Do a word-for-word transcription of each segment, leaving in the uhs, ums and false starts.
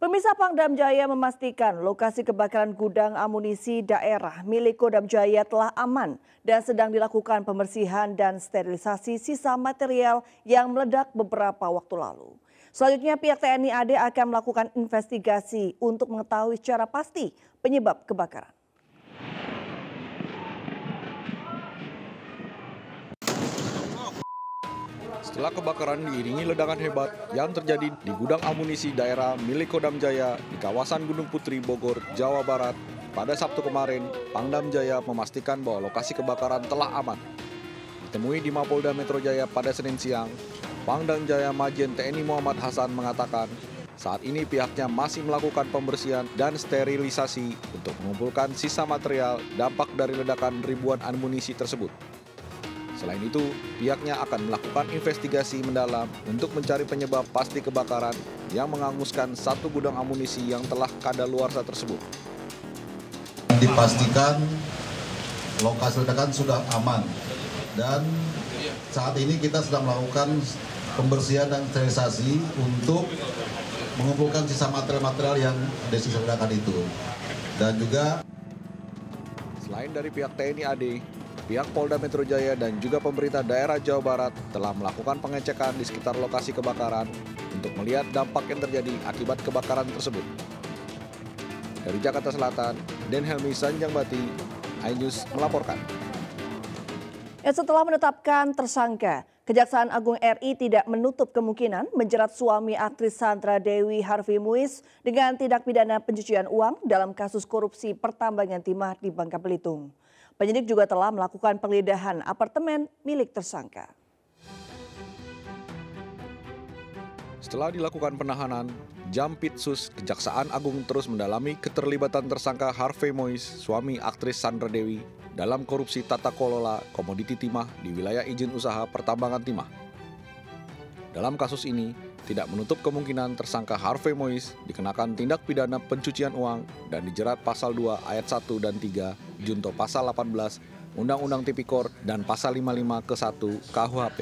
Pemirsa, Pangdam Jaya memastikan lokasi kebakaran gudang amunisi daerah milik Kodam Jaya telah aman dan sedang dilakukan pembersihan dan sterilisasi sisa material yang meledak beberapa waktu lalu. Selanjutnya pihak T N I A D akan melakukan investigasi untuk mengetahui secara pasti penyebab kebakaran. Setelah kebakaran diiringi ledakan hebat yang terjadi di gudang amunisi daerah milik Kodam Jaya di kawasan Gunung Putri, Bogor, Jawa Barat, pada Sabtu kemarin, Pangdam Jaya memastikan bahwa lokasi kebakaran telah aman. Ditemui di Mapolda Metro Jaya pada Senin siang, Pangdam Jaya Majen T N I Muhammad Hasan mengatakan saat ini pihaknya masih melakukan pembersihan dan sterilisasi untuk mengumpulkan sisa material dampak dari ledakan ribuan amunisi tersebut. Selain itu, pihaknya akan melakukan investigasi mendalam untuk mencari penyebab pasti kebakaran yang menghanguskan satu gudang amunisi yang telah kadaluarsa tersebut. Dipastikan lokasi ledakan sudah aman dan saat ini kita sedang melakukan pembersihan dan sterilisasi untuk mengumpulkan sisa material-material yang ada sisa ledakan itu. Dan juga selain dari pihak T N I A D, pihak Polda Metro Jaya dan juga pemerintah daerah Jawa Barat telah melakukan pengecekan di sekitar lokasi kebakaran untuk melihat dampak yang terjadi akibat kebakaran tersebut. Dari Jakarta Selatan, Den Helmi Sanjangbati, iNews melaporkan. Ya, setelah menetapkan tersangka, Kejaksaan Agung R I tidak menutup kemungkinan menjerat suami aktris Sandra Dewi Harvey Muiz dengan tindak pidana pencucian uang dalam kasus korupsi pertambangan timah di Bangka Belitung. Penyidik juga telah melakukan penggeledahan apartemen milik tersangka. Setelah dilakukan penahanan, Jampitsus Kejaksaan Agung terus mendalami keterlibatan tersangka Harvey Muiz, suami aktris Sandra Dewi, dalam korupsi tata kelola komoditi timah di wilayah izin usaha pertambangan timah. Dalam kasus ini, tidak menutup kemungkinan tersangka Harvey Muiz dikenakan tindak pidana pencucian uang dan dijerat pasal dua ayat satu dan tiga junto pasal delapan belas Undang-Undang Tipikor dan pasal lima puluh lima ke satu K U H P.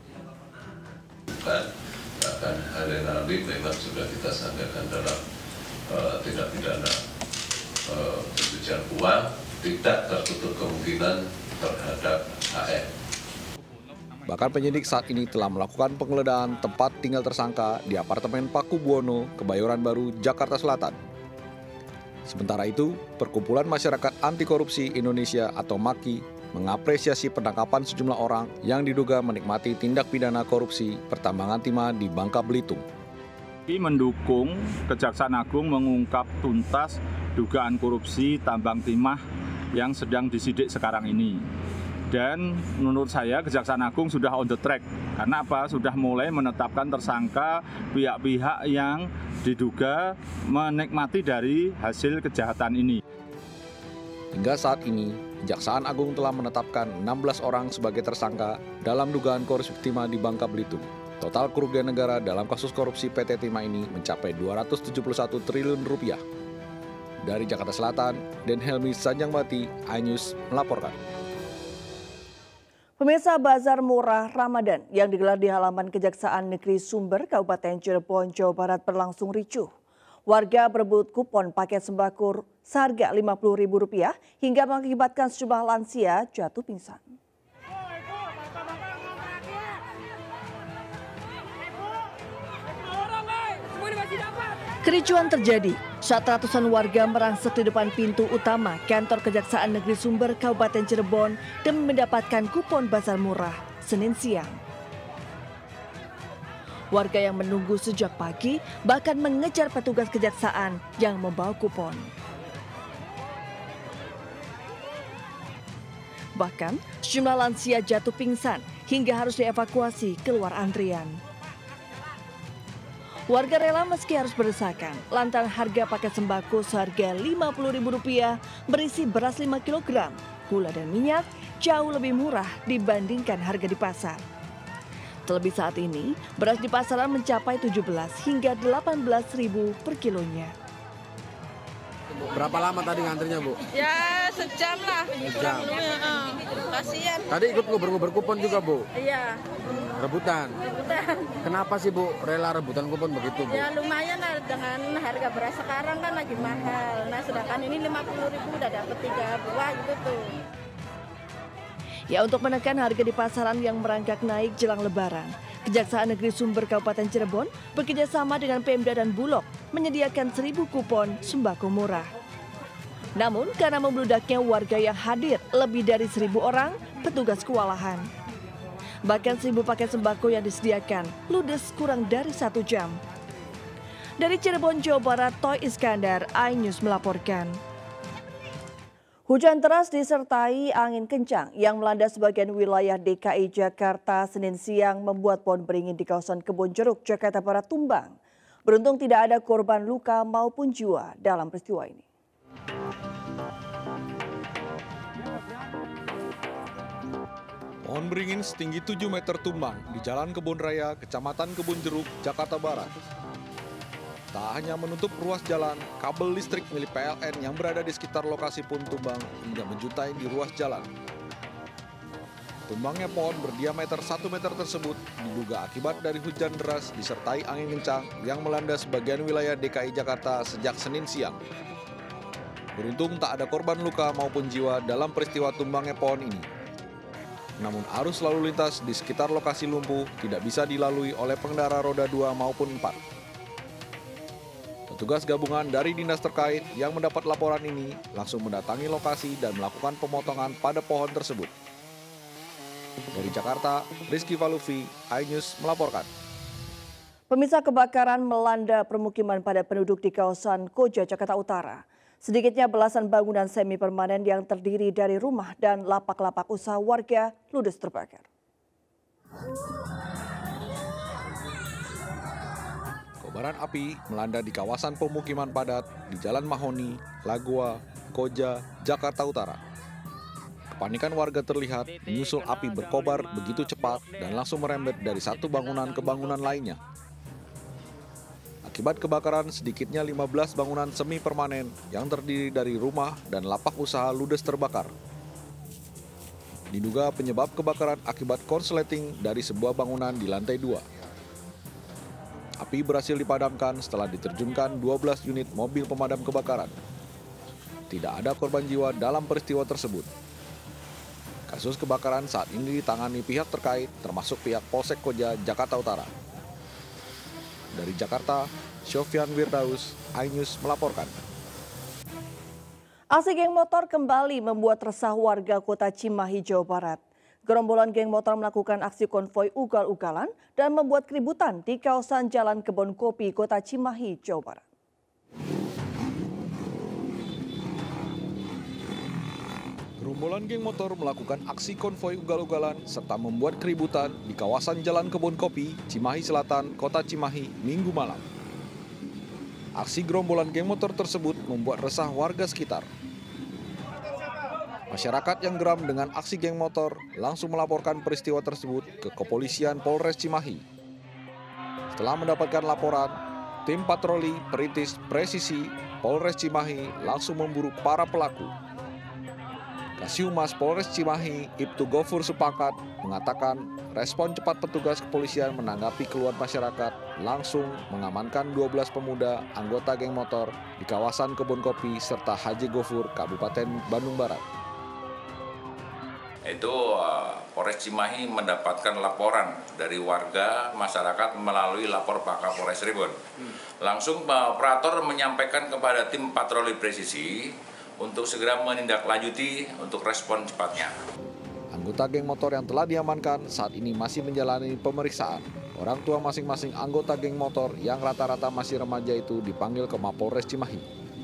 Bahkan hari nanti memang sudah kita sangkakan dalam uh, tindak pidana uh, pencucian uang, tidak tertutup kemungkinan terhadap H R. Bahkan penyidik saat ini telah melakukan penggeledahan tempat tinggal tersangka di apartemen Paku Buwono, Kebayoran Baru, Jakarta Selatan. Sementara itu, Perkumpulan Masyarakat Anti Korupsi Indonesia atau MAKI mengapresiasi penangkapan sejumlah orang yang diduga menikmati tindak pidana korupsi pertambangan timah di Bangka Belitung. Mendukung Kejaksaan Agung mengungkap tuntas dugaan korupsi tambang timah yang sedang disidik sekarang ini. Dan menurut saya Kejaksaan Agung sudah on the track. Karena apa? Sudah mulai menetapkan tersangka pihak-pihak yang diduga menikmati dari hasil kejahatan ini. Hingga saat ini, Kejaksaan Agung telah menetapkan enam belas orang sebagai tersangka dalam dugaan korupsi timah di Bangka Belitung. Total kerugian negara dalam kasus korupsi P T Timah ini mencapai dua ratus tujuh puluh satu triliun rupiah. Dari Jakarta Selatan, Den Helmi Sanjangbati, iNews melaporkan. Pemirsa, bazar murah Ramadan yang digelar di halaman Kejaksaan Negeri Sumber, Kabupaten Cirebon, Jawa Barat berlangsung ricuh. Warga berebut kupon paket sembako seharga lima puluh ribu rupiah hingga mengakibatkan sejumlah lansia jatuh pingsan. Kericuan terjadi saat ratusan warga merangsek di depan pintu utama kantor Kejaksaan Negeri Sumber, Kabupaten Cirebon demi mendapatkan kupon bazar murah Senin siang. Warga yang menunggu sejak pagi bahkan mengejar petugas kejaksaan yang membawa kupon. Bahkan sejumlah lansia jatuh pingsan hingga harus dievakuasi keluar antrian. Warga rela meski harus berdesakan lantaran harga paket sembako seharga lima puluh ribu rupiah berisi beras lima kilogram, gula dan minyak jauh lebih murah dibandingkan harga di pasar. Terlebih saat ini, beras di pasaran mencapai tujuh belas hingga delapan belas ribu per kilonya. Berapa lama tadi ngantrinya, Bu? Ya sejam lah. Sejam. Uh, kasihan. Tadi ikut nguber-nguber kupon juga, Bu? Iya. Rebutan? Rebutan. Kenapa sih, Bu, rela rebutan kupon begitu, Bu? Ya lumayan lah, dengan harga beras sekarang kan lagi mahal. Nah sedangkan ini lima puluh ribu udah dapet tiga buah gitu tuh. Ya, untuk menekan harga di pasaran yang merangkak naik jelang Lebaran, Kejaksaan Negeri Sumber Kabupaten Cirebon bekerjasama dengan Pemda dan Bulog menyediakan seribu kupon sembako murah. Namun karena membludaknya warga yang hadir lebih dari seribu orang, petugas kewalahan. Bahkan seribu paket sembako yang disediakan ludes kurang dari satu jam. Dari Cirebon, Jawa Barat, Toy Iskandar, iNews melaporkan. Hujan deras disertai angin kencang yang melanda sebagian wilayah D K I Jakarta Senin siang membuat pohon beringin di kawasan Kebon Jeruk, Jakarta Barat tumbang. Beruntung tidak ada korban luka maupun jiwa dalam peristiwa ini. Pohon beringin setinggi tujuh meter tumbang di Jalan Kebon Raya, Kecamatan Kebon Jeruk, Jakarta Barat. Tak hanya menutup ruas jalan, kabel listrik milik P L N yang berada di sekitar lokasi pun tumbang hingga menjuntai di ruas jalan. Tumbangnya pohon berdiameter satu meter tersebut diduga akibat dari hujan deras disertai angin kencang yang melanda sebagian wilayah D K I Jakarta sejak Senin siang. Beruntung tak ada korban luka maupun jiwa dalam peristiwa tumbangnya pohon ini. Namun arus lalu lintas di sekitar lokasi lumpuh tidak bisa dilalui oleh pengendara roda dua maupun empat. Petugas gabungan dari dinas terkait yang mendapat laporan ini langsung mendatangi lokasi dan melakukan pemotongan pada pohon tersebut. Dari Jakarta, Rizky Valuvi, iNews melaporkan. Pemirsa, kebakaran melanda permukiman padat penduduk di kawasan Koja, Jakarta Utara. Sedikitnya belasan bangunan semi permanen yang terdiri dari rumah dan lapak-lapak usaha warga ludes terbakar. Kobaran api melanda di kawasan pemukiman padat di Jalan Mahoni, Lagua, Koja, Jakarta Utara. Kepanikan warga terlihat menyusul api berkobar begitu cepat dan langsung merembet dari satu bangunan ke bangunan lainnya. Akibat kebakaran, sedikitnya lima belas bangunan semi permanen yang terdiri dari rumah dan lapak usaha ludes terbakar. Diduga penyebab kebakaran akibat korsleting dari sebuah bangunan di lantai dua. Api berhasil dipadamkan setelah diterjunkan dua belas unit mobil pemadam kebakaran. Tidak ada korban jiwa dalam peristiwa tersebut. Kasus kebakaran saat ini ditangani pihak terkait termasuk pihak Polsek Koja, Jakarta Utara. Dari Jakarta, Sofyan Wirdaus, iNews melaporkan. Aksi geng motor kembali membuat resah warga kota Cimahi, Jawa Barat. Gerombolan geng motor melakukan aksi konvoi ugal-ugalan dan membuat keributan di kawasan Jalan Kebon Kopi, Kota Cimahi, Jawa Barat. Gerombolan geng motor melakukan aksi konvoi ugal-ugalan serta membuat keributan di kawasan Jalan Kebon Kopi, Cimahi Selatan, Kota Cimahi, Minggu malam. Aksi gerombolan geng motor tersebut membuat resah warga sekitar. Masyarakat yang geram dengan aksi geng motor langsung melaporkan peristiwa tersebut ke Kepolisian Polres Cimahi. Setelah mendapatkan laporan, tim patroli perintis presisi Polres Cimahi langsung memburu para pelaku. Kasihumas Polres Cimahi, Ibtu Gofur Sepakat, mengatakan respon cepat petugas kepolisian menanggapi keluhan masyarakat langsung mengamankan dua belas pemuda anggota geng motor di kawasan Kebon Kopi serta Haji Gofur, Kabupaten Bandung Barat. Itu uh, Polres Cimahi mendapatkan laporan dari warga masyarakat melalui lapor Pak Kapolres Cirebon. Hmm. Langsung uh, operator menyampaikan kepada tim patroli presisi untuk segera menindaklanjuti untuk respon cepatnya. Anggota geng motor yang telah diamankan saat ini masih menjalani pemeriksaan. Orang tua masing-masing anggota geng motor yang rata-rata masih remaja itu dipanggil ke Mapolres Cimahi.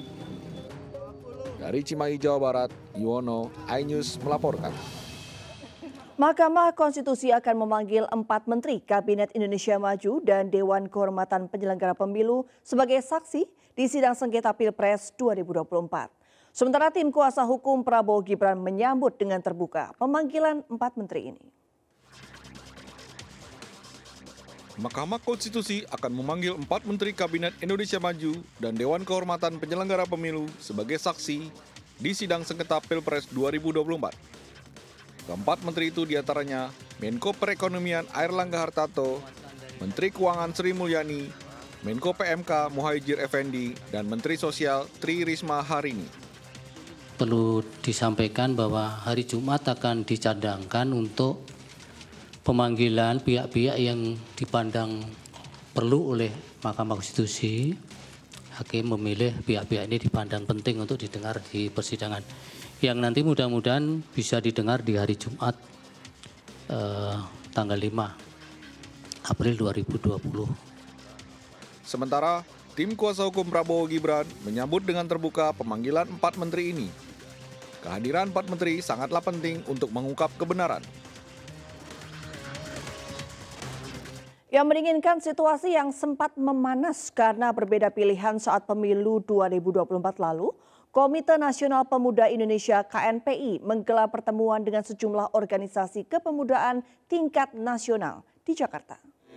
Dari Cimahi, Jawa Barat, Yuwono, iNews melaporkan. Mahkamah Konstitusi akan memanggil empat Menteri Kabinet Indonesia Maju dan Dewan Kehormatan Penyelenggara Pemilu sebagai saksi di sidang sengketa Pilpres dua ribu dua puluh empat. Sementara tim kuasa hukum Prabowo Gibran menyambut dengan terbuka pemanggilan empat menteri ini. Mahkamah Konstitusi akan memanggil empat Menteri Kabinet Indonesia Maju dan Dewan Kehormatan Penyelenggara Pemilu sebagai saksi di sidang sengketa Pilpres dua ribu dua puluh empat. Keempat menteri itu diantaranya Menko Perekonomian Airlangga Hartarto, Menteri Keuangan Sri Mulyani, Menko P M K Muhadjir Effendi, dan Menteri Sosial Tri Risma Harini. Perlu disampaikan bahwa hari Jumat akan dicadangkan untuk pemanggilan pihak-pihak yang dipandang perlu oleh Mahkamah Konstitusi. Hakim memilih pihak-pihak ini dipandang penting untuk didengar di persidangan, yang nanti mudah-mudahan bisa didengar di hari Jumat eh, tanggal lima April dua ribu dua puluh. Sementara, tim kuasa hukum Prabowo Gibran menyambut dengan terbuka pemanggilan empat menteri ini. Kehadiran empat menteri sangatlah penting untuk mengungkap kebenaran. Yang menginginkan situasi yang sempat memanas karena berbeda pilihan saat pemilu dua ribu dua puluh empat lalu, Komite Nasional Pemuda Indonesia K N P I menggelar pertemuan dengan sejumlah organisasi kepemudaan tingkat nasional di Jakarta.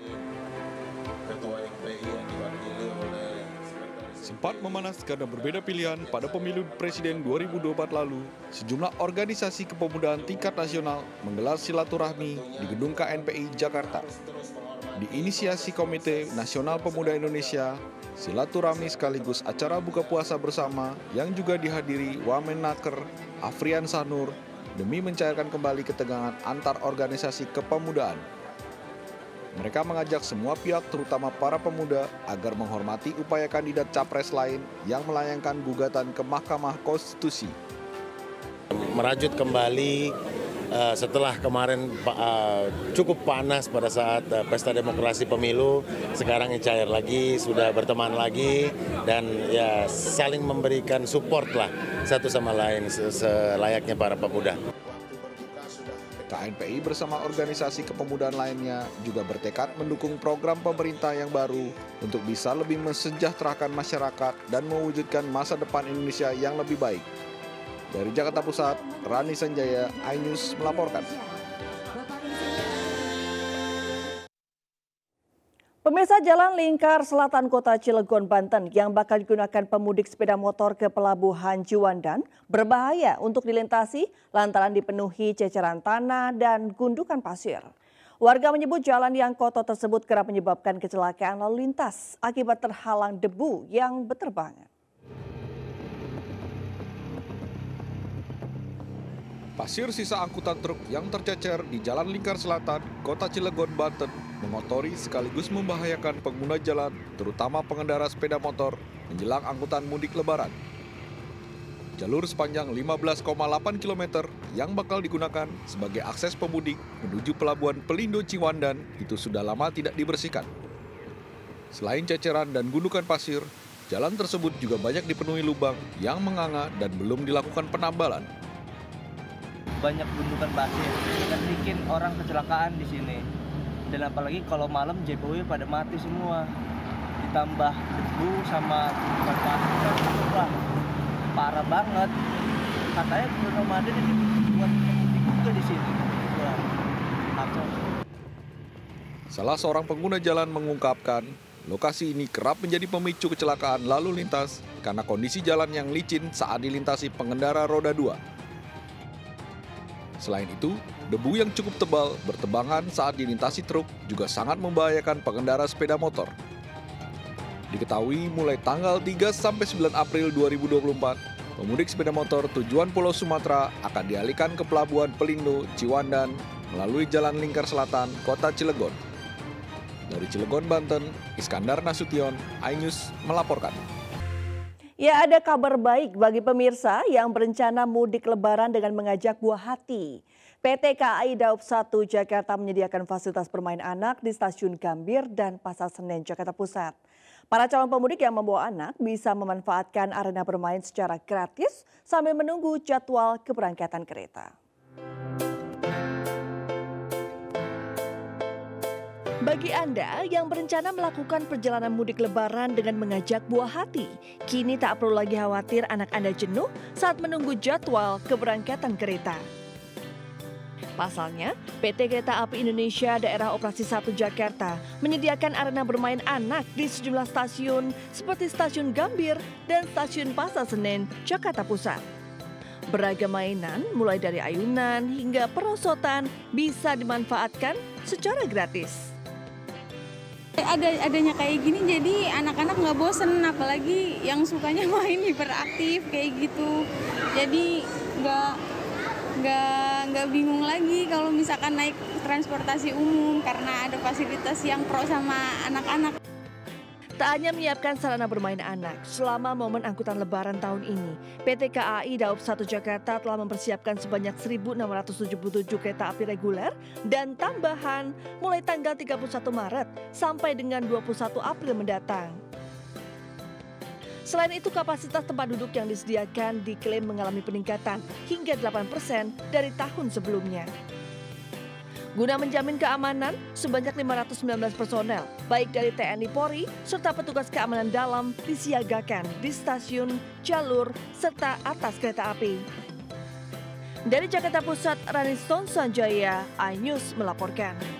Sempat memanas karena berbeda pilihan pada pemilu presiden dua ribu dua puluh empat lalu, sejumlah organisasi kepemudaan tingkat nasional menggelar silaturahmi di Gedung K N P I Jakarta. Diinisiasi Komite Nasional Pemuda Indonesia, silaturahmi sekaligus acara buka puasa bersama yang juga dihadiri Wamenaker Afrian Sanur demi mencairkan kembali ketegangan antar organisasi kepemudaan. Mereka mengajak semua pihak terutama para pemuda agar menghormati upaya kandidat capres lain yang melayangkan gugatan ke Mahkamah Konstitusi. Merajut kembali Uh, setelah kemarin uh, cukup panas pada saat uh, pesta demokrasi pemilu, sekarang cair lagi, sudah berteman lagi, dan ya saling memberikan support lah satu sama lain selayaknya para pemuda. K N P I bersama organisasi kepemudaan lainnya juga bertekad mendukung program pemerintah yang baru untuk bisa lebih mensejahterakan masyarakat dan mewujudkan masa depan Indonesia yang lebih baik. Dari Jakarta Pusat, Rani Sanjaya, iNews melaporkan. Pemirsa, Jalan Lingkar Selatan Kota Cilegon, Banten yang bakal digunakan pemudik sepeda motor ke Pelabuhan Ciwandan berbahaya untuk dilintasi lantaran dipenuhi ceceran tanah dan gundukan pasir. Warga menyebut jalan yang kotor tersebut kerap menyebabkan kecelakaan lalu lintas akibat terhalang debu yang berterbangan. Pasir sisa angkutan truk yang tercecer di Jalan Lingkar Selatan, Kota Cilegon, Banten, mengotori sekaligus membahayakan pengguna jalan, terutama pengendara sepeda motor, menjelang angkutan mudik Lebaran. Jalur sepanjang lima belas koma delapan kilometer yang bakal digunakan sebagai akses pemudik menuju Pelabuhan Pelindo Ciwandan itu sudah lama tidak dibersihkan. Selain ceceran dan gundukan pasir, jalan tersebut juga banyak dipenuhi lubang yang menganga dan belum dilakukan penambalan. Banyak gundukan pasir dan bikin orang kecelakaan di sini. Dan apalagi kalau malam J P W pada mati semua. Ditambah debu sama gundukan pasir, wah parah banget. Katanya Bruno Made ini buat pemudik juga di sini. Wah, apa? Salah seorang pengguna jalan mengungkapkan, lokasi ini kerap menjadi pemicu kecelakaan lalu lintas karena kondisi jalan yang licin saat dilintasi pengendara roda dua. Selain itu, debu yang cukup tebal bertebangan saat dilintasi truk juga sangat membahayakan pengendara sepeda motor. Diketahui mulai tanggal tiga sampai sembilan April dua ribu dua puluh empat, pemudik sepeda motor tujuan Pulau Sumatera akan dialihkan ke Pelabuhan Pelindo, Ciwandan melalui Jalan Lingkar Selatan, Kota Cilegon. Dari Cilegon, Banten, Iskandar Nasution, iNews melaporkan. Ya, ada kabar baik bagi pemirsa yang berencana mudik Lebaran dengan mengajak buah hati. P T K A I Daob satu Jakarta menyediakan fasilitas bermain anak di Stasiun Gambir dan Pasar Senen, Jakarta Pusat. Para calon pemudik yang membawa anak bisa memanfaatkan arena bermain secara gratis sambil menunggu jadwal keberangkatan kereta. Bagi Anda yang berencana melakukan perjalanan mudik Lebaran dengan mengajak buah hati, kini tak perlu lagi khawatir anak Anda jenuh saat menunggu jadwal keberangkatan kereta. Pasalnya, P T Kereta Api Indonesia Daerah Operasi satu Jakarta menyediakan arena bermain anak di sejumlah stasiun seperti Stasiun Gambir dan Stasiun Pasar Senen, Jakarta Pusat. Beragam mainan mulai dari ayunan hingga perosotan bisa dimanfaatkan secara gratis. Ada adanya kayak gini jadi anak-anak nggak bosen, apalagi yang sukanya main hiperaktif kayak gitu. Jadi nggak nggak nggak bingung lagi kalau misalkan naik transportasi umum karena ada fasilitas yang pro sama anak-anak. Tak hanya menyiapkan sarana bermain anak, selama momen angkutan Lebaran tahun ini, P T K A I Daob satu Jakarta telah mempersiapkan sebanyak seribu enam ratus tujuh puluh tujuh kereta api reguler dan tambahan mulai tanggal tiga puluh satu Maret sampai dengan dua puluh satu April mendatang. Selain itu, kapasitas tempat duduk yang disediakan diklaim mengalami peningkatan hingga delapan persen dari tahun sebelumnya. Guna menjamin keamanan, sebanyak lima ratus sembilan belas personel, baik dari T N I Polri, serta petugas keamanan dalam disiagakan di stasiun, jalur, serta atas kereta api. Dari Jakarta Pusat, Rani Sanjaya, iNews melaporkan.